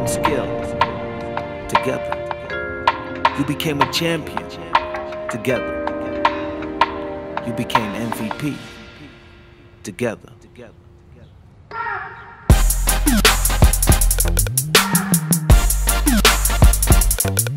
and skill together. You became a champion together. You became MVP together.